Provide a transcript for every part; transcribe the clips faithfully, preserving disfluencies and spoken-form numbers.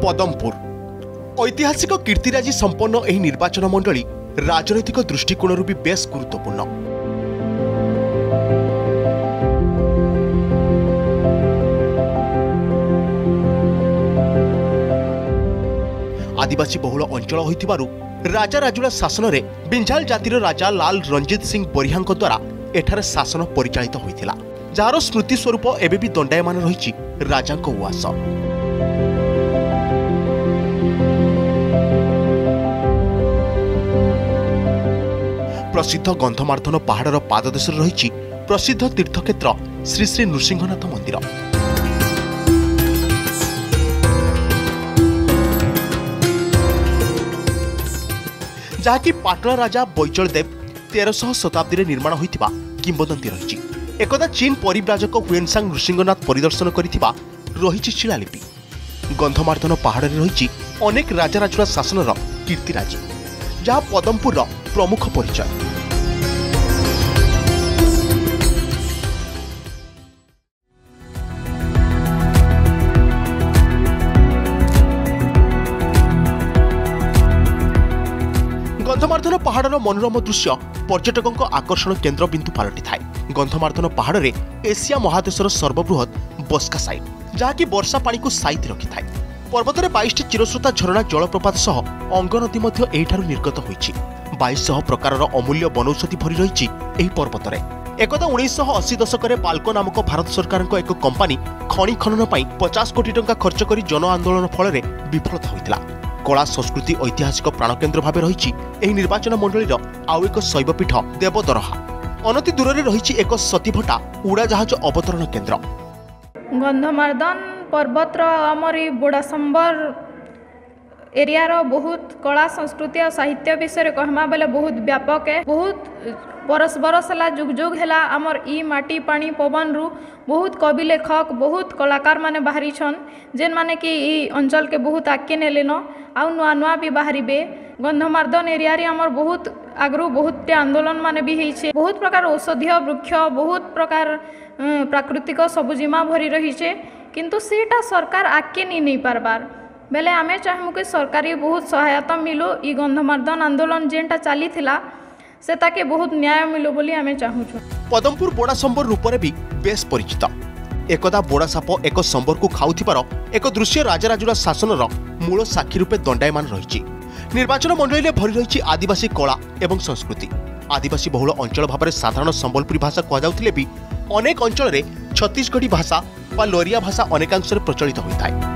पदमपुर ऐतिहासिक कीर्तिराजी संपन्न एही निर्वाचन मंडली राजनैतिक दृष्टिकोण भी बेस गुरुत्वपूर्ण। आदिवासी बहुल अंचल होइतिबारु राजा राजुला शासन में बिंझाल जातिर राजा लाल रंजीत सिंह बरिहा द्वारा एठारे शासन परिचालित होइतिला, जार स्मृति स्वरूप एबे भी दंडायमान रही राजा उआस। प्रसिद्ध गंधमार्दन पहाड़र पाददेश रही प्रसिद्ध तीर्थक्षेत्र श्री श्री नृसिंहनाथ मंदिर। जहाँकि पाटण राजा बैचल देव तेरशह शताब्दी निर्माण होता किंवदंती रही। एकदा चीन परिव्राजक हुएनसांग नृसिंहनाथ परिदर्शन करिथिबा रही शिलालिपि। गंधमार्दन पहाड़ रही अनेक राजाराजुड़ा शासनर कीर्तिराजी, जहाँ पदमपुर प्रमुख परिचय। गंधमार्दन पहाड़र मनोरम दृश्य पर्यटकों आकर्षण केन्द्र बिंदु पलटि थाए। गंधमार्दन पहाड़ में एशिया महादेशर सर्वबृहत बस्का साइट, जहाँकि वर्षा पानी को साइति रखि थाए। पर्वत में बाईस चिरस्रोता झरणा जलप्रपात सह अंग नदी निर्गत होइछि। बाईस सौ प्रकारर अमूल्य वनौषधि भरी रही पर्वत में। एकदा उन्नीस अशी दशक बाल्को नामक भारत सरकार एक कंपानी खनि खनन पर पचास कोटी टंका खर्च कर जन आंदोलन फल विफलता होता। कला संस्कृति ऐतिहासिक प्राणकेन्द्र भाव रही निर्वाचन मंडलीर आउ एक शैवपीठ देवदरहा। अनति दूर में रही एक सतीभटा उड़ाजाहाज अवतरण केन्द्र। गंधमार्दन पर्वतर आमर बोड़ासंबर एरिया बहुत कला संस्कृति और साहित्य विषय कहमा बेले बहुत व्यापक है। बहुत बरस बरस है जुग जुग है आमर ई माटी पानी पवन रु बहुत कवि लेखक बहुत कलाकार माने बाहरी छन, जेन माने कि ई अंचल के बहुत आगे नेलेन आउ नुआ नुआ भी बाहरिबे। गंधमार्दन एरिया रे आमर बहुत आगरू बहुत आंदोलन माने भी होइछे। बहुत प्रकार औषधीय वृक्ष बहुत प्रकार प्राकृतिक सबुजिमा भरी रही है, किंतु सेटा सरकार आगे नहीं नहीं पारबार बेले आमे चाहमु कि सरकारी बहुत सहायता मिलो। ई गंधमार्दन आंदोलन जेनटा चली थिला से ताके बहुत न्याय मिलो बोली आमे चाहू। पदमपुर बोड़ा संबर रूप में भी बेस परिचित। एकदा बोड़ा साप एक संबर को खाउथिबार एक दृश्य राजाराजुड़ा शासनर मूल साक्षी रूपे दंडायमान रही। निर्वाचन मंडली में भरी रही आदिवासी कला एवं संस्कृति। आदिवासी बहुल अंचल भाव में साधारण संबलपुरी भाषा कहुले भी अनेक अंचल में छत्तीसगढ़ी भाषा व लोरिया भाषा अनेकांश प्रचलित होता है।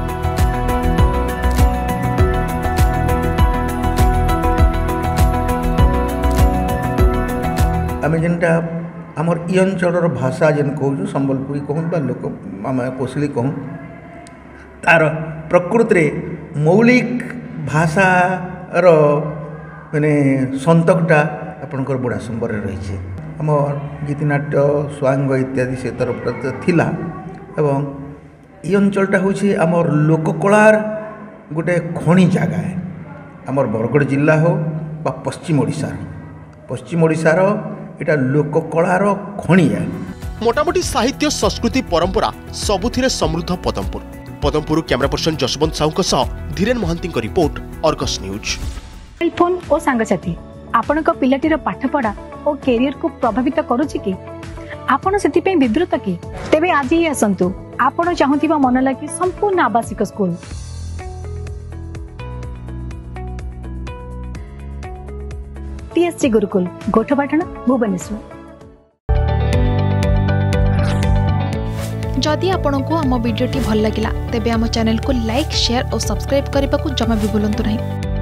आम जेनटा आमर इ अंचल भाषा जेन कहूँ संबलपुरी कहूँ बा लोक आम कोसली कहूँ, तार प्रकृति मौलिक भाषार माने संतकटा आपणकर बोड़ा संबर रही। आमर गीतिनाट्य स्वांग इत्यादि से तरफ थिला एवं इ अंचलटा हूँ आमर लोककलार गोटे खणी जगह है। आमर बरगड़ जिला हो बा पश्चिम ओडिशार पश्चिम ओडिशार एटा लोककलार खणी है। मोटामोटी साहित्य संस्कृति परंपरा सबुथिरे समृद्ध पदमपुर। पदमपुर कैमरा पर्सन जसवंत साहू सह Dhiren Mahanty report Argus news. Mobile phone और सांगसाथी आपणक पिलाटीर पाठपढ़ा और कैरियर को प्रभावित करुछि कि आपण सेति विद्रुत कि तेबे आज ही आसंतु आपण चाहुथिबा मन लागी संपूर्ण आवासिक स्कूल टीएससी गुरुकुल गोठपाटना भुवनेश्वर। जदि आपंक आम भिडी भल लगा तेब आम चैनल को लाइक शेयर और सब्सक्राइब करने को जमा भी भूलु नहीं।